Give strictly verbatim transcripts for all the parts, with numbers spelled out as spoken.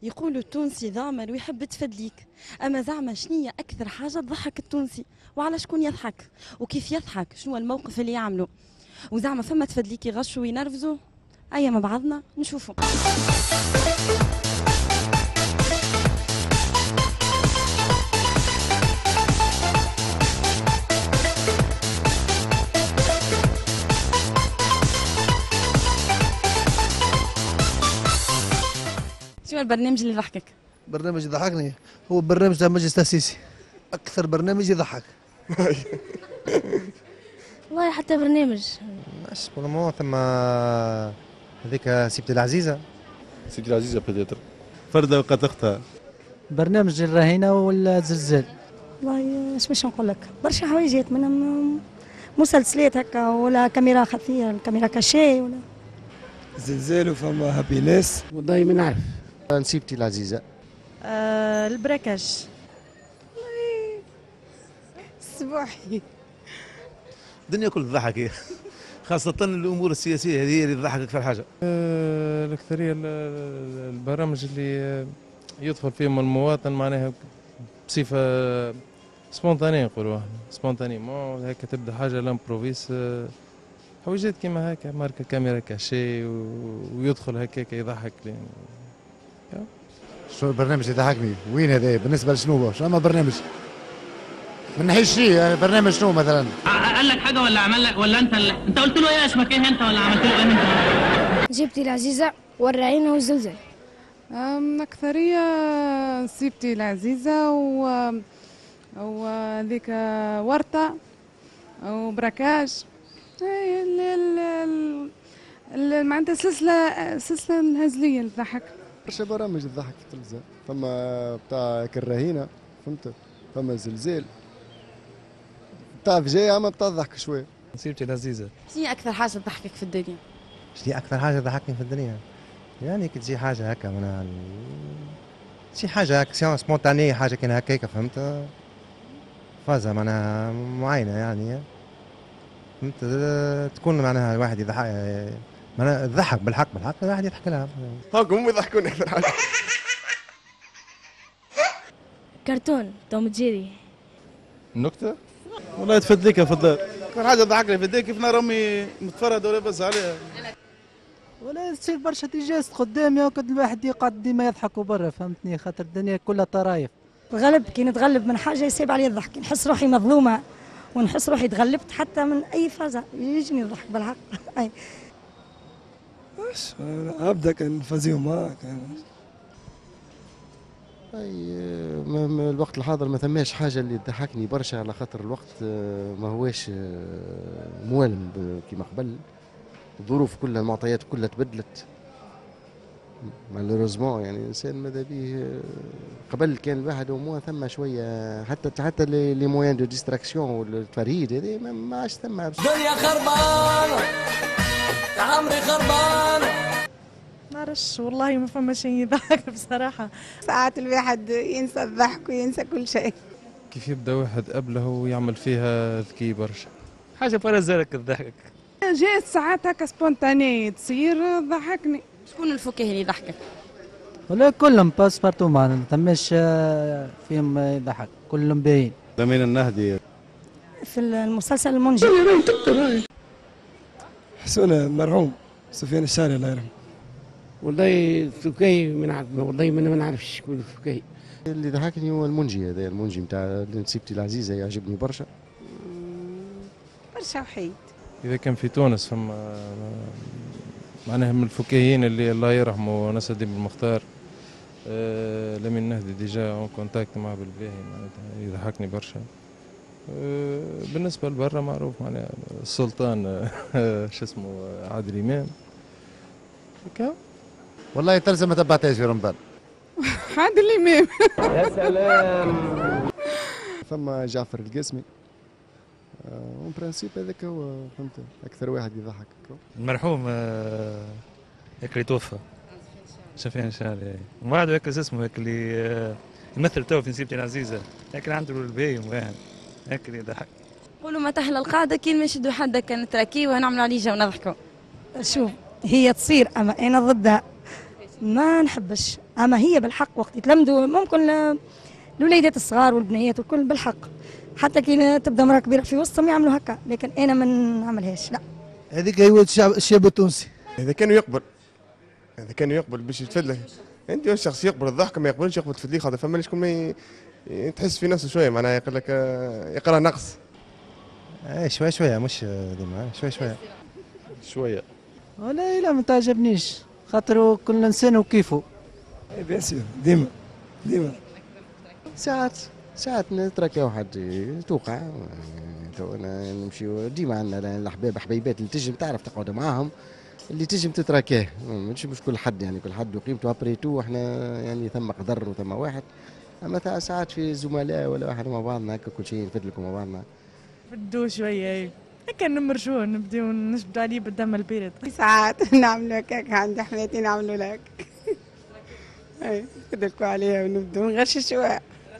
يقولوا التونسي ضامر ويحب تفدليك، اما زعما شنية اكثر حاجه تضحك التونسي وعلى شكون يضحك وكيف يضحك، شنو الموقف اللي يعمله، وزعما فما تفدليك يغشوا وينرفزوا. ايا مع بعضنا نشوفوا. شنو البرنامج اللي يضحكك؟ برنامج يضحكني هو برنامج تاع مجلس تأسيسي، أكثر برنامج يضحك. والله حتى برنامج مش بورمون ثم هذيك سيبتي العزيزة. سيبتي العزيزة بيتيتر فردة وقت اختها. برنامج الرهينة والزلزال. والله اش باش نقول لك، برشا حوايجات منهم مسلسلات هكا ولا كاميرا خفية، الكاميرا كاشي ولا زلزال وفما هابينس. والله ما نعرف. نسيبتي العزيزة. آه البراكاج. الصباحي. الدنيا كل تضحك، خاصة الأمور السياسية هذه هي اللي تضحك أكثر حاجة. أه الأكثرية البرامج اللي يدخل فيهم المواطن معناها بصفة سبونتانية نقولوا احنا، سبونتانيمون هكا تبدا حاجة لامبروفيس، حويجات كيما هكا ماركة كاميرا كاشي ويدخل هكاك يضحك. شو البرنامج يضحكني؟ وين هذا؟ بالنسبة لشنو؟ شو أما برنامج؟ من ناحية شيء برنامج شنو مثلا؟ قال لك حاجة ولا عمل لك ولا أنت اللي... أنت قلت له إيه اسمك إيه أنت ولا عملت له إيه أنت؟ جبتي العزيزة والرعينة والزلزال. أكثرية سيبتي العزيزة و وذيك ورطة وبراكاج، معناتها سلسلة سلسلة الهزلية اللي تضحك. برشا برامج تضحك في التلفزيون، فما بتاع الرهينة فهمت، فما زلزال بتاع فجاية اما بتاع الضحك شوية. سيبتي العزيزة. شنو أكثر حاجة تضحكك في الدنيا؟ شنو أكثر حاجة تضحكني في الدنيا؟ يعني كي تجي حاجة هكا معناها تجي حاجة هكا سبونتانية، حاجة كان هكاك فهمت، فازة معناها معينة يعني فهمت، تكون معناها الواحد يضحك معناها تضحك بالحق بالحق الواحد يضحك لها. هاكم هم يضحكوني أكثر حاجة. كرتون توم جيري. النكتة؟ والله تفدليك في الدار، كل حاجة تضحكني في الدار كيف نرى أمي متفرد ولا بس عليها. ولا تصير برشا تيجاز قدامي وقت الواحد يقعد ديما يضحكوا برا فهمتني، خاطر الدنيا كلها طرايف. الغلب كي نتغلب من حاجة يصيب علي الضحك، نحس روحي مظلومة ونحس روحي تغلبت حتى من أي فازة يجيني الضحك بالحق. أي واش أبدا كان فازيهم هاك. اي الوقت الحاضر ما ثماش حاجه اللي تضحكني برشا، على خاطر الوقت ما هواش موالم كيما قبل، الظروف كلها المعطيات كلها تبدلت مالوريزمون. يعني الانسان ماذا بيه قبل كان الواحد وموا ثم شويه حتى حتى لي مويان دو ديستراكسيون والتفرهيد هذه ما عادش ثم. دنيا خربانه عمري خربان. نعرفش والله ما فما شيء يضحك بصراحة. ساعات الواحد ينسى الضحك وينسى كل شيء. كيف يبدا واحد قبله ويعمل فيها ذكي برشا، حاجة فرزالك تضحكك. جات ساعات هكا سبونتانية تصير تضحكني. شكون الفكاهي اللي يضحكك؟ ولا كلهم باس بارتو ما ثماش فيهم يضحك، كلهم باين. لمين النهدي في المسلسل المنجي. حسون مرحوم سفيان الشاري الله يرحمه. والله فكاهي ما نعرف، والله ما نعرفش شكون الفكاهي. اللي ضحكني هو المنجي هذا، المنجي نتاع نسيبتي العزيزة يعجبني برشا. برشا وحيد. إذا كان في تونس فما معناها من الفكاهيين اللي الله يرحمه نسد بن المختار، أه لمين نهدي ديجا اون كونتاكت معه بالباهي معناتها يضحكني برشا. أه بالنسبة لبرا معروف معناها السلطان شو اسمه عادل إمام. هكا والله تلزم ما تبعتهاش في رمضان. عادل إمام. يا سلام. ثم جعفر القاسمي. اون برانسيب هذاك هو فهمت اكثر واحد يضحك. المرحوم هيك اللي توفى سفيان الشاري، ومن بعد هيك اسمه هيك اللي يمثل تو في نسيبتي العزيزة، هيك اللي عنده الباين واحد هيك اللي يضحك. قولوا ما تحلى القاعدة كي نشدوا حدا كانت راكي ونعملوا عليه جو ونضحكوا. شوف هي تصير أما أنا ضدها، ما نحبش. اما هي بالحق وقت يتلمدوا ممكن ل- الوليدات الصغار والبنيات والكل بالحق، حتى كي تبدا مراه كبيره في وسطهم يعملوا هكا، لكن انا ما نعملهاش لا. هذيك هي الشعب الشاب التونسي. اذا كانوا يقبل اذا كانوا يقبل باش يتفدلك انت الشخص يقبل الضحك ما يقبلش يقبل تفدلي، خاطر فما اللي شكون ما ي- تحس في نفسه شويه معناها يقول لك آه، يقرا نقص. اي شويه شويه مش ديما شويه شويه شويه. والله لا ما تعجبنيش، خاطر كل انسان وكيفه. بيان سور ديما ديما ساعات ساعات نتركاو حد توقع، تو انا نمشيو ديما عندنا الاحباب حبيبات اللي تجم تعرف تقعد معاهم، اللي تجم تتراكاه، مش مش كل حد يعني كل حد وقيمته ابري تو احنا يعني ثم قدر وثم واحد، اما تاع ساعات في زملاء ولا واحد مع بعضنا هكا كل شيء نفدلكم مع بعضنا. بدو شويه هكا نمرجوه نبداو نجبدوا عليه بالدم البارد. ساعات نعملوا هكاك عند حماتي نعملوا لك اي نفدلكوا عليها ونبداو نغششوها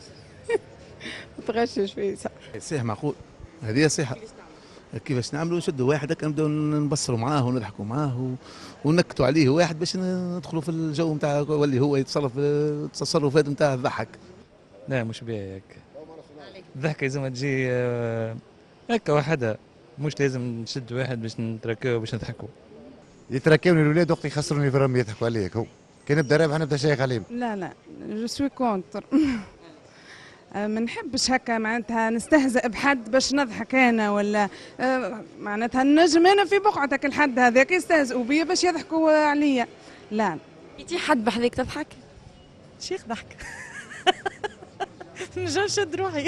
تغشش فيه صح. صحيح معقول، هذه صحة. كيفاش نعملوا نشدوا واحد هكا نبداو نبصروا معاه ونضحكوا معاه و- ونكتوا عليه واحد باش ندخلوا في الجو نتاع واللي هو يتصرف التصرفات نتاع الضحك. لا مش بيا هيك. الضحكة لازم تجي آه، هكا وحدها، مش لازم نشد واحد باش نتركاو باش نضحكوا. يتركوني الاولاد وقت يخسروني في الرمي يضحكوا عليك، هو كي نبدا رابح نبدا شيخ عليهم. لا لا جو سوي كونتر ما نحبش هكا معناتها نستهزئ بحد باش نضحك انا ولا آه، معناتها نجم انا في بقعتك الحد هذاك يستهزئوا بيا باش يضحكوا عليا. لا لقيتي حد بحذاك تضحك؟ شيخ ضحك نجم نشد روحي.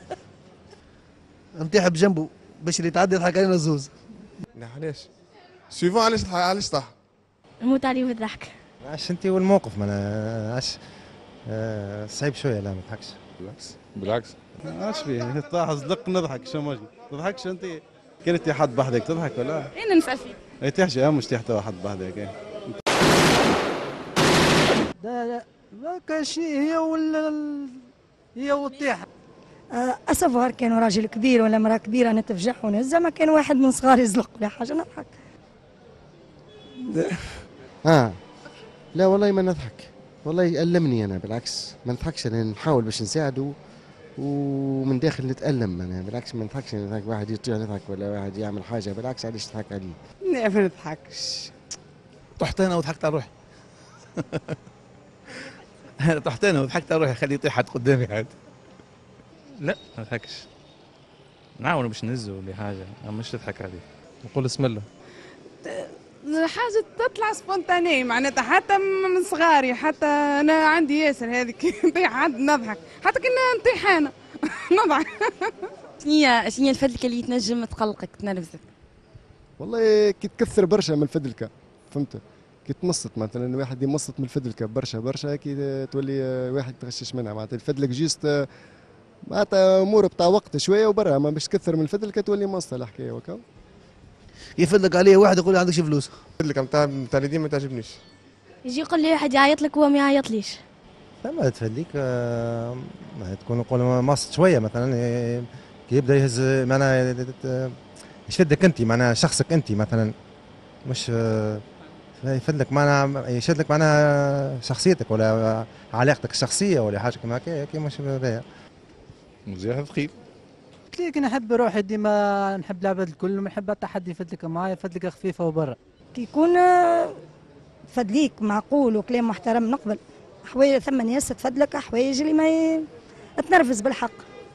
نطيح بجنبه باش اللي يتعدى يضحك علينا زوز. لا علاش؟ سيفون علاش علاش طاح؟ نموت عليه بالضحك. عاش انت والموقف ما انا عاش آه صعيب شويه لا ما تضحكش. بالعكس بالعكس. اش فيه طاح صدق نضحك شو ماجي تضحكش انت؟ كانت حد بحدك تضحك ولا؟ انا نسال فيك. اي تحشي مش تحت واحد بحدك. لا لا ما كانش هي ولا ال- هي والطيحه. آه، اسفوار كانوا راجل كبير ولا مراه كبيره نتفجح ونهزها، ما كان واحد من صغار يزلق ولا حاجه نضحك. اه لا والله ما نضحك، والله يألمني انا بالعكس ما نضحكش، انا نحاول باش نساعده ومن داخل نتألم انا بالعكس ما نضحكش. نضحك واحد يطيع نضحك ولا واحد يعمل حاجه بالعكس علاش تضحك عليه؟ لا ما نضحكش. طحت انا وضحكت على روحي. انا طحت انا وضحكت على روحي، خليه يطيح حد قدامي عاد. لا ما نضحكش، نعاونوا باش نهزوا ولا حاجة، أما مش تضحك عليه. نقول بسم الله. حاجة تطلع سبونتاني معناتها حتى من صغاري، حتى أنا عندي ياسر هذيك نطيح حد نضحك، حتى كي نطيح أنا نضحك. شنيا شنيا الفدلكة اللي تنجم تقلقك تنرفزك؟ والله كي تكثر برشا من الفدلكه فهمت، كي تمصت مثلا واحد يمصت من الفدلكه برشا برشا كي تولي واحد تغشش منها معناتها الفدلك جيست معناتها امور بتاع وقت شويه وبرا، ما باش تكثر من الفدلكه تولي مصه الحكايه وكا. يفدلك عليه واحد يقول لي عندكش فلوس. الفدلكه نتاع نتاع اليدين ما تعجبنيش. يجي يقول لي واحد يعيط لك وهو ما يعيطليش. فما تفديك آه ما تكون نقول مصت شويه مثلا آه، كي يبدا يهز معناها آه، يشدك انت معناها شخصك انت مثلا، مش آه، يفدلك معناها يشدلك معناها شخصيتك ولا علاقتك الشخصيه ولا حاجه كيما هكا كي مش هذايا. مزيان ثقيل. قلت لك نحب روحي ديما نحب العباد الكل ونحب التحدي يفدلك معايا فدلكه خفيفه وبرا. كي يكون آه، فدليك معقول وكلام محترم نقبل، حوايج ثم ناس تفدلك حوايج اللي ما ي... تنرفز بالحق،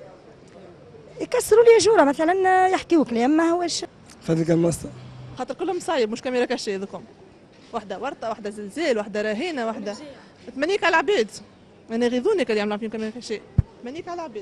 يكسروا لي جوره مثلا آه، يحكيوا كلام ما هوش. فدلك المصطفى خاطر كلهم مصايب مش كاميرا كاشي ذوكم، واحدة ورطة واحدة زلزال واحدة رهينة واحدة تمنيك على العباد. أنا يغيظوني كانوا يعملوا فيهم كاميرا كاشي، تمنيك على العباد.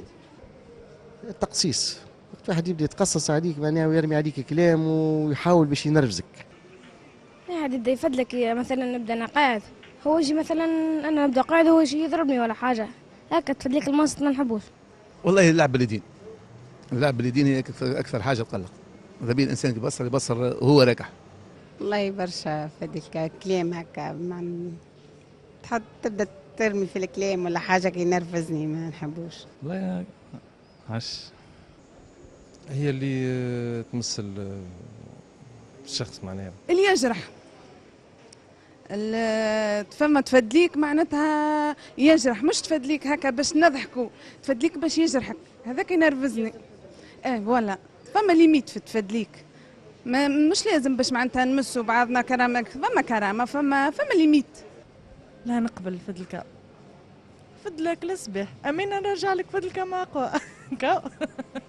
التقصيص وقت واحد يبدا يتقصص عليك معناها ويرمي عليك كلام ويحاول باش ينرفزك. واحد يبدا يفدلك مثلا نبدا انا قاعد، هو يجي مثلا انا نبدا قاعد هو يجي يضربني ولا حاجه هكا تفدلك المنصت ما نحبوش. والله اللعب باليدين، اللعب باليدين هي أكثر, اكثر حاجه تقلق. اذا بين الانسان يبصر يبصر وهو راكح. والله برشا فدلك كلام هكا مع- تحط تبدا ترمي في الكلام ولا حاجة كي ينرفزني ما نحبوش. والله عش هي اللي آه، تمثل آه، الشخص معناها اللي يجرح ال- فما تفدليك معناتها يجرح، مش تفدليك هكا باش نضحكوا، تفدليك باش يجرحك، هذاك ينرفزني. ايه ولا فما ليميت في تفدليك، ما مش لازم باش معناتها نمسوا بعضنا كرامة، فما كرامة، فما فما ليميت. لا نقبل فدلك فدلك الصباح، امين نرجع لك فدلك مع قوى كاو